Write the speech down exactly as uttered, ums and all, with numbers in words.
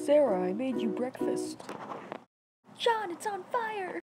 Sarah, I made you breakfast. John, it's on fire!